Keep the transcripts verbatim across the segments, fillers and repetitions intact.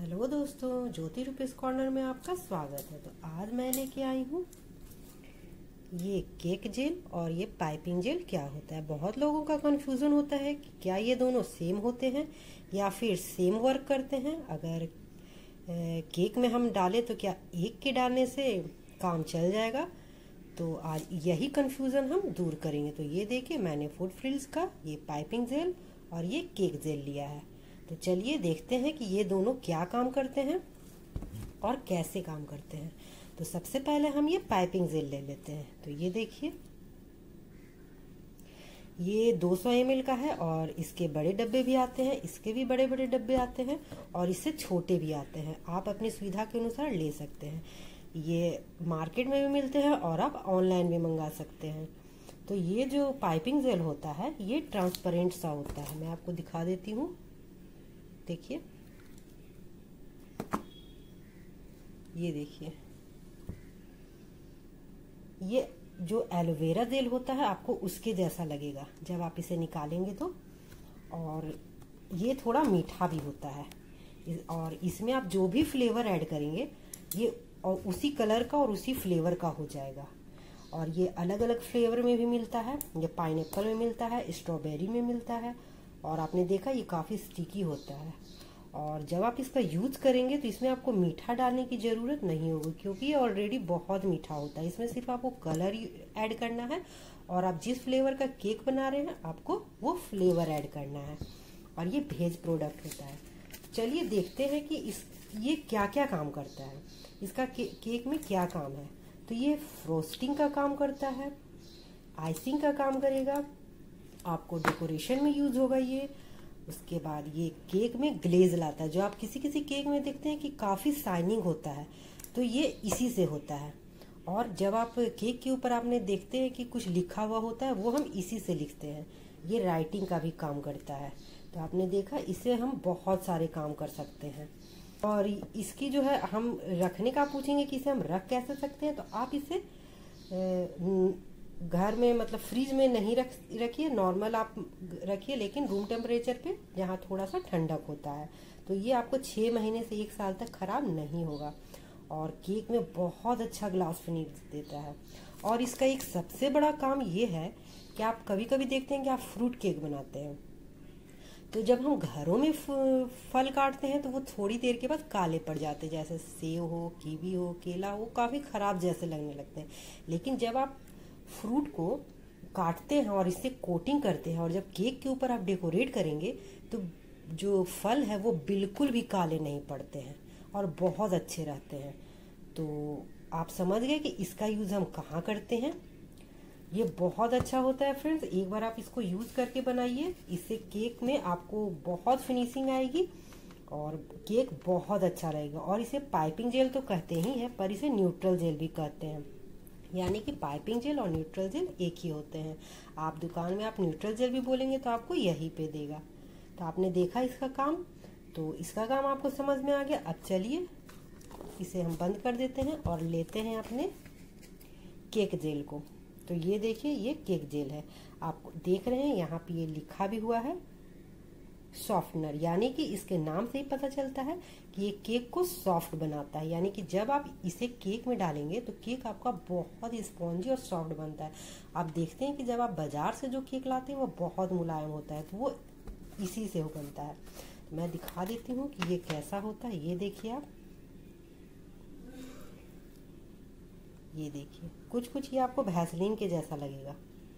Hello दोस्तों, ज्योति rupees corner में आपका स्वागत है। तो आज मैं लेके आई हूँ ये केक जेल और ये पाइपिंग जेल क्या होता है। बहुत लोगों का कंफ्यूजन होता है कि क्या ये दोनों सेम होते हैं या फिर सेम वर्क करते हैं। अगर केक में हम डालें तो क्या एक के डालने से काम चल जाएगा? तो आज यही कंफ्यूजन हम दूर करेंगे। तो ये देखिए, मैंने फूड फ्रिल्स का ये पाइपिंग जेल और ये केक जेल लिया है। तो चलिए देखते हैं कि ये दोनों क्या काम करते हैं और कैसे काम करते हैं। तो सबसे पहले हम ये पाइपिंग जेल ले लेते हैं। तो ये देखिए, ये दो सौ एम एल का है और इसके बड़े डब्बे भी आते हैं, इसके भी बड़े बड़े डब्बे आते हैं और इससे छोटे भी आते हैं। आप अपनी सुविधा के अनुसार ले सकते हैं। ये मार्केट में भी मिलते हैं और आप ऑनलाइन भी मंगा सकते हैं। तो ये जो पाइपिंग जेल होता है ये ट्रांसपेरेंट सा होता है। मैं आपको दिखा देती हूँ, देखिए, ये देखिए, ये जो एलोवेरा जेल होता है आपको उसके जैसा लगेगा जब आप इसे निकालेंगे तो। और ये थोड़ा मीठा भी होता है और इसमें आप जो भी फ्लेवर ऐड करेंगे ये और उसी कलर का और उसी फ्लेवर का हो जाएगा। और ये अलग अलग फ्लेवर में भी मिलता है। ये पाइनएप्पल में मिलता है, स्ट्रॉबेरी में मिलता है और आपने देखा ये काफ़ी स्टिकी होता है। और जब आप इसका यूज करेंगे तो इसमें आपको मीठा डालने की ज़रूरत नहीं होगी क्योंकि ये ऑलरेडी बहुत मीठा होता है। इसमें सिर्फ आपको कलर ऐड करना है और आप जिस फ्लेवर का केक बना रहे हैं आपको वो फ्लेवर ऐड करना है। और ये भेज प्रोडक्ट होता है। चलिए देखते हैं कि इस ये क्या क्या काम करता है, इसका के, केक में क्या काम है। तो ये फ्रोस्टिंग का काम करता है, आइसिंग का काम करेगा, आपको डेकोरेशन में यूज होगा ये। उसके बाद ये केक में ग्लेज लाता है, जो आप किसी किसी केक में देखते हैं कि काफ़ी शाइनिंग होता है, तो ये इसी से होता है। और जब आप केक के ऊपर आपने देखते हैं कि कुछ लिखा हुआ होता है वो हम इसी से लिखते हैं। ये राइटिंग का भी काम करता है। तो आपने देखा, इसे हम बहुत सारे काम कर सकते हैं। और इसकी जो है, हम रखने का पूछेंगे कि इसे हम रख कैसे सकते हैं। तो आप इसे घर में मतलब फ्रीज में नहीं रख रखिए, नॉर्मल आप रखिए, लेकिन रूम टेम्परेचर पे जहाँ थोड़ा सा ठंडक होता है। तो ये आपको छः महीने से एक साल तक खराब नहीं होगा और केक में बहुत अच्छा ग्लास फिनिश देता है। और इसका एक सबसे बड़ा काम ये है कि आप कभी कभी देखते हैं कि आप फ्रूट केक बनाते हैं, तो जब हम घरों में फल काटते हैं तो वो थोड़ी देर के बाद काले पड़ जाते हैं, जैसे सेब हो, कीवी हो, केला हो, काफ़ी ख़राब जैसे लगने लगते हैं। लेकिन जब आप फ्रूट को काटते हैं और इससे कोटिंग करते हैं और जब केक के ऊपर आप डेकोरेट करेंगे तो जो फल है वो बिल्कुल भी काले नहीं पड़ते हैं और बहुत अच्छे रहते हैं। तो आप समझ गए कि इसका यूज़ हम कहाँ करते हैं। ये बहुत अच्छा होता है फ्रेंड्स, एक बार आप इसको यूज़ करके बनाइए। इससे केक में आपको बहुत फिनिशिंग आएगी और केक बहुत अच्छा रहेगा। और इसे पाइपिंग जेल तो कहते ही हैं, पर इसे न्यूट्रल जेल भी कहते हैं, यानी कि पाइपिंग जेल और न्यूट्रल जेल एक ही होते हैं। आप दुकान में आप न्यूट्रल जेल भी बोलेंगे तो आपको यही पे देगा। तो आपने देखा इसका काम, तो इसका काम आपको समझ में आ गया। अब चलिए इसे हम बंद कर देते हैं और लेते हैं अपने केक जेल को। तो ये देखिए, ये केक जेल है। आप देख रहे हैं यहाँ पे ये लिखा भी हुआ है सॉफ्टनर, यानी कि इसके नाम से ही पता चलता है कि ये केक को सॉफ्ट बनाता है। यानी कि जब आप इसे केक में डालेंगे तो केक आपका बहुत ही स्पॉन्जी और सॉफ्ट बनता है। आप देखते हैं कि जब आप बाजार से जो केक लाते हैं वो बहुत मुलायम होता है, तो वो इसी से हो बनता है। मैं दिखा देती हूँ कि ये कैसा होता है। ये देखिए आप, ये देखिए, कुछ कुछ ये आपको वैसलीन के जैसा लगेगा।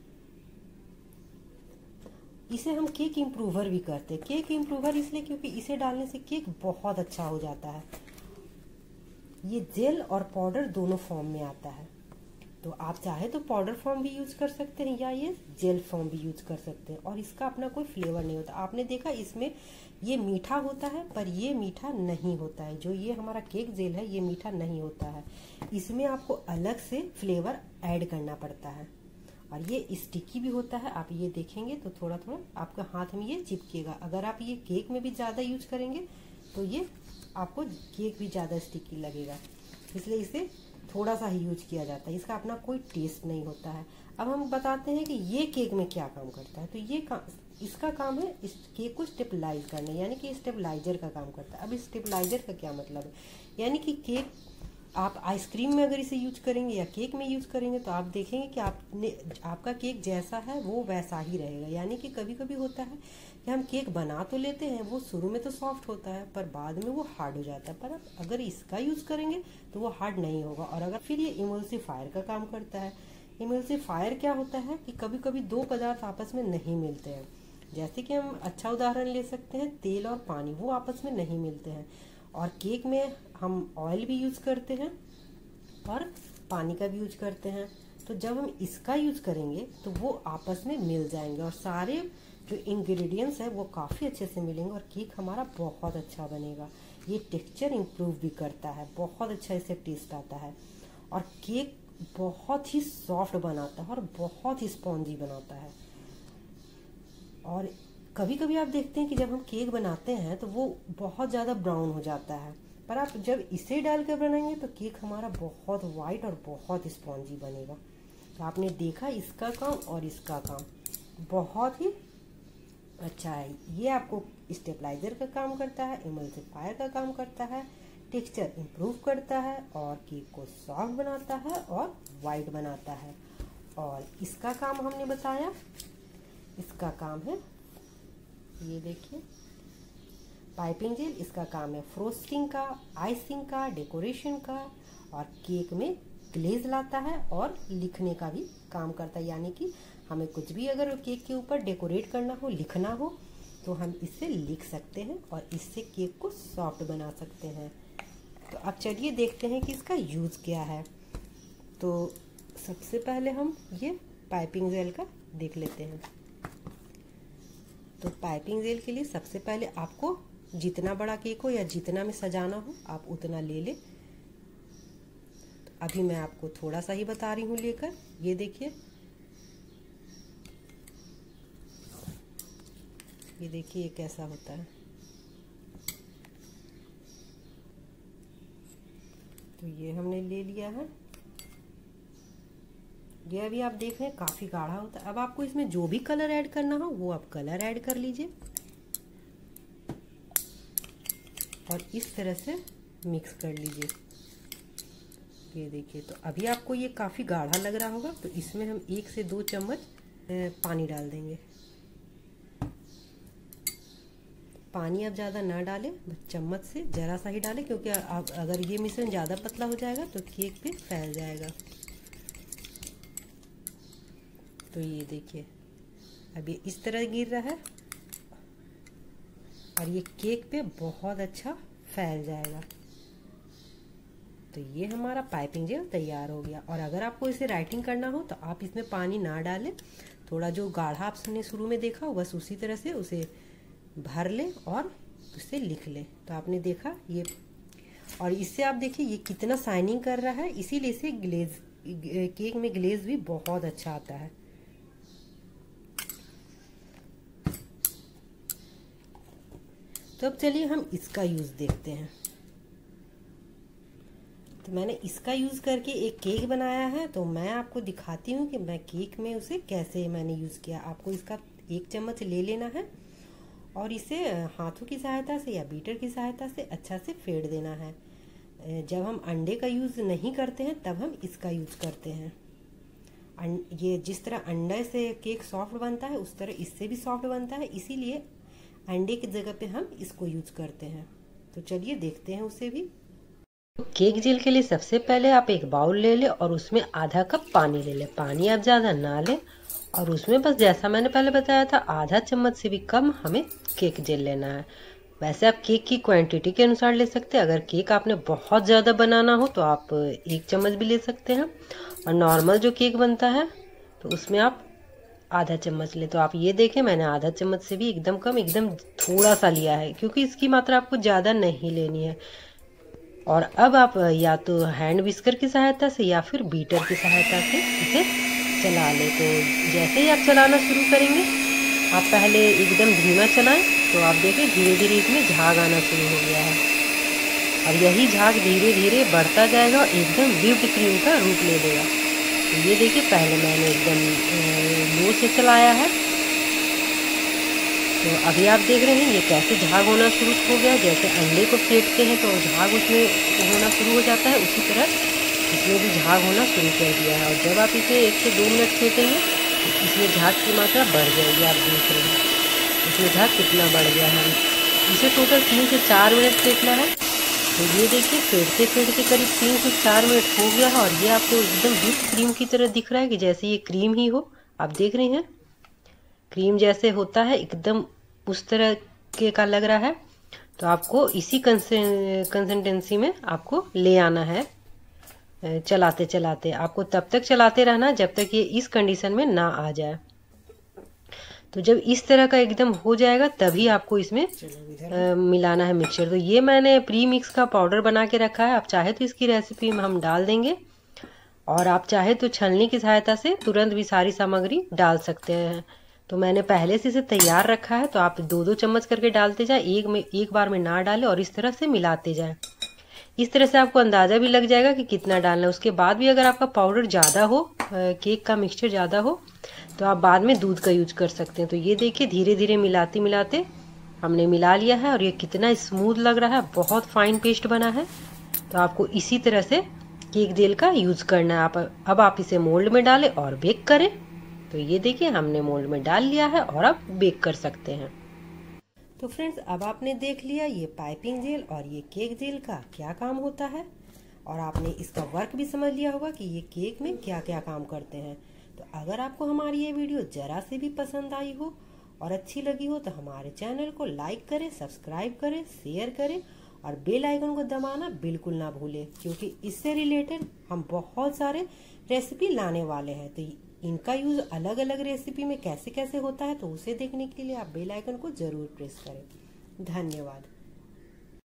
इसे हम केक इम्प्रूवर भी करते हैं। केक इम्प्रूवर इसलिए क्योंकि इसे डालने से केक बहुत अच्छा हो जाता है। ये जेल और पाउडर दोनों फॉर्म में आता है, तो आप चाहे तो पाउडर फॉर्म भी यूज कर सकते हैं या ये जेल फॉर्म भी यूज कर सकते हैं। और इसका अपना कोई फ्लेवर नहीं होता। आपने देखा इसमें ये मीठा होता है, पर ये मीठा नहीं होता है। जो ये हमारा केक जेल है ये मीठा नहीं होता है। इसमें आपको अलग से फ्लेवर ऐड करना पड़ता है। और ये स्टिकी भी होता है। आप ये देखेंगे तो थोड़ा थोड़ा आपके हाथ में ये चिपकेगा। अगर आप ये केक में भी ज़्यादा यूज करेंगे तो ये आपको केक भी ज़्यादा स्टिकी लगेगा, इसलिए इसे थोड़ा सा ही यूज किया जाता है। इसका अपना कोई टेस्ट नहीं होता है। अब हम बताते हैं कि ये केक में क्या काम करता है। तो ये इसका काम है इस केक को स्टेबलाइज करना, यानी कि स्टेबलाइजर का काम करता है। अब इस स्टेबलाइजर का क्या मतलब है, यानी कि केक आप आइसक्रीम में अगर इसे यूज करेंगे या केक में यूज करेंगे तो आप देखेंगे कि आपने आपका केक जैसा है वो वैसा ही रहेगा। यानी कि कभी कभी होता है कि हम केक बना तो लेते हैं, वो शुरू में तो सॉफ्ट होता है पर बाद में वो हार्ड हो जाता है, पर आप अगर इसका यूज करेंगे तो वो हार्ड नहीं होगा। और अगर फिर ये इमल्सिफायर का काम करता है। इमल्सिफायर क्या होता है कि कभी कभी दो पदार्थ आपस में नहीं मिलते हैं, जैसे कि हम अच्छा उदाहरण ले सकते हैं तेल और पानी, वो आपस में नहीं मिलते हैं। और केक में हम ऑयल भी यूज करते हैं और पानी का भी यूज करते हैं, तो जब हम इसका यूज करेंगे तो वो आपस में मिल जाएंगे और सारे जो इंग्रेडिएंट्स है वो काफ़ी अच्छे से मिलेंगे और केक हमारा बहुत अच्छा बनेगा। ये टेक्सचर इम्प्रूव भी करता है, बहुत अच्छा इससे टेस्ट आता है और केक बहुत ही सॉफ्ट बनाता है और बहुत ही स्पॉन्जी बनाता है। और कभी कभी आप देखते हैं कि जब हम केक बनाते हैं तो वो बहुत ज़्यादा ब्राउन हो जाता है, पर आप जब इसे डाल कर बनाएंगे तो केक हमारा बहुत वाइट और बहुत स्पॉन्जी बनेगा। तो आपने देखा इसका काम और इसका काम बहुत ही अच्छा है। ये आपको स्टेबलाइजर का काम करता है, इमल्सिफायर का काम करता है, टेक्सचर इम्प्रूव करता है और केक को सॉफ्ट बनाता है और वाइट बनाता है। और इसका काम हमने बताया, इसका काम है ये देखिए पाइपिंग जेल, इसका काम है फ्रोस्टिंग का, आइसिंग का, डेकोरेशन का और केक में ग्लेज लाता है और लिखने का भी काम करता है। यानी कि हमें कुछ भी अगर केक के ऊपर डेकोरेट करना हो, लिखना हो तो हम इससे लिख सकते हैं और इससे केक को सॉफ्ट बना सकते हैं। तो अब चलिए देखते हैं कि इसका यूज़ क्या है। तो सबसे पहले हम ये पाइपिंग जेल का देख लेते हैं। तो पाइपिंग जेल के लिए सबसे पहले आपको जितना बड़ा केक हो या जितना में सजाना हो आप उतना ले लें। तो अभी मैं आपको थोड़ा सा ही बता रही हूँ लेकर, ये देखिए, ये देखिए ये कैसा होता है। तो ये हमने ले लिया है, ये अभी आप देख रहे हैं काफ़ी गाढ़ा होता है। अब आपको इसमें जो भी कलर ऐड करना हो वो आप कलर ऐड कर लीजिए और इस तरह से मिक्स कर लीजिए। ये देखिए, तो अभी आपको ये काफ़ी गाढ़ा लग रहा होगा तो इसमें हम एक से दो चम्मच पानी डाल देंगे। पानी आप ज़्यादा ना डालें, चम्मच से ज़रा सा ही डालें, क्योंकि आप अगर ये मिश्रण ज़्यादा पतला हो जाएगा तो केक पे फैल जाएगा। तो ये देखिए अब ये इस तरह गिर रहा है और ये केक पे बहुत अच्छा फैल जाएगा। तो ये हमारा पाइपिंग जेल तैयार हो गया। और अगर आपको इसे राइटिंग करना हो तो आप इसमें पानी ना डालें, थोड़ा जो गाढ़ा आपने शुरू में देखा हो बस उसी तरह से उसे भर लें और उसे लिख लें। तो आपने देखा ये, और इससे आप देखिए ये कितना शाइनिंग कर रहा है, इसीलिए इसे ग्लेज केक में ग्लेज भी बहुत अच्छा आता है। तो अब चलिए हम इसका यूज़ देखते हैं। तो मैंने इसका यूज़ करके एक केक बनाया है, तो मैं आपको दिखाती हूँ कि मैं केक में उसे कैसे मैंने यूज़ किया। आपको इसका एक चम्मच ले लेना है और इसे हाथों की सहायता से या बीटर की सहायता से अच्छा से फेंट देना है। जब हम अंडे का यूज़ नहीं करते हैं तब हम इसका यूज़ करते हैं। ये जिस तरह अंडे से केक सॉफ्ट बनता है उस तरह इससे भी सॉफ्ट बनता है, इसीलिए अंडे की जगह पे हम इसको यूज करते हैं। तो चलिए देखते हैं उसे भी। तो केक जेल के लिए सबसे पहले आप एक बाउल ले लें और उसमें आधा कप पानी ले लें। पानी आप ज़्यादा ना लें और उसमें बस जैसा मैंने पहले बताया था आधा चम्मच से भी कम हमें केक जेल लेना है। वैसे आप केक की क्वांटिटी के अनुसार ले सकते हैं। अगर केक आपने बहुत ज़्यादा बनाना हो तो आप एक चम्मच भी ले सकते हैं और नॉर्मल जो केक बनता है तो उसमें आप आधा चम्मच ले। तो आप ये देखें मैंने आधा चम्मच से भी एकदम कम, एकदम थोड़ा सा लिया है क्योंकि इसकी मात्रा आपको ज़्यादा नहीं लेनी है। और अब आप या तो हैंड विस्कर की सहायता से या फिर बीटर की सहायता से इसे चला लें। तो जैसे ही आप चलाना शुरू करेंगे, आप पहले एकदम धीमा चलाएं तो आप देखें धीरे धीरे इसमें झाग आना शुरू हो गया है और यही झाग धीरे धीरे बढ़ता जाएगा और एकदम व्हिप्ड क्रीम का रूप ले लेगा। तो ये देखिए पहले मैंने एकदम लो से चलाया है तो अभी आप देख रहे हैं ये कैसे झाग होना शुरू हो गया। जैसे अंडे को फेंटते हैं तो झाग उसमें होना शुरू हो जाता है, उसी तरह इसमें भी झाग होना शुरू कर दिया है। और जब आप इसे एक से दो मिनट फेंटेंगे तो इसमें झाग की मात्रा बढ़ जाएगी। आप देख रहे हैं इसमें झाग कितना बढ़ गया है। इसे टोटल तीन से चार मिनट फेंटना है। तो ये देखिए फेंटते फेंटते करीब तीन से चार मिनट हो गया है और ये आपको एकदम व्हिप क्रीम की तरह दिख रहा है कि जैसे ये क्रीम ही हो। आप देख रहे हैं क्रीम जैसे होता है एकदम उस तरह के का लग रहा है। तो आपको इसी कंसिस्टेंसी में आपको ले आना है। चलाते चलाते आपको तब तक चलाते रहना जब तक ये इस कंडीशन में ना आ जाए। तो जब इस तरह का एकदम हो जाएगा तभी आपको इसमें आ, मिलाना है मिक्सचर। तो ये मैंने प्री मिक्स का पाउडर बना के रखा है। आप चाहे तो इसकी रेसिपी में हम डाल देंगे और आप चाहे तो छलनी की सहायता से तुरंत भी सारी सामग्री डाल सकते हैं। तो मैंने पहले से इसे तैयार रखा है। तो आप दो दो चम्मच करके डालते जाए, एक में एक बार में ना डालें और इस तरह से मिलाते जाए। इस तरह से आपको अंदाज़ा भी लग जाएगा कि कितना डालना है। उसके बाद भी अगर आपका पाउडर ज़्यादा हो, केक का मिक्सचर ज़्यादा हो, तो आप बाद में दूध का यूज कर सकते हैं। तो ये देखिए धीरे धीरे मिलाते मिलाते हमने मिला लिया है और ये कितना स्मूथ लग रहा है, बहुत फाइन पेस्ट बना है। तो आपको इसी तरह से केक जेल का यूज करना है। आप अब आप इसे मोल्ड में डालें और बेक करें। तो ये देखिए हमने मोल्ड में डाल लिया है और अब बेक कर सकते हैं। तो फ्रेंड्स अब आपने देख लिया ये पाइपिंग जेल और ये केक जेल का क्या काम होता है और आपने इसका वर्क भी समझ लिया होगा कि ये केक में क्या क्या काम करते हैं। तो अगर आपको हमारी ये वीडियो जरा से भी पसंद आई हो और अच्छी लगी हो तो हमारे चैनल को लाइक करें, सब्सक्राइब करें, शेयर करें और बेल आइकन को दबाना बिल्कुल ना भूलें, क्योंकि इससे रिलेटेड हम बहुत सारे रेसिपी लाने वाले हैं। तो इनका यूज अलग अलग रेसिपी में कैसे कैसे होता है तो उसे देखने के लिए आप बेल आइकन को जरूर प्रेस करें। धन्यवाद।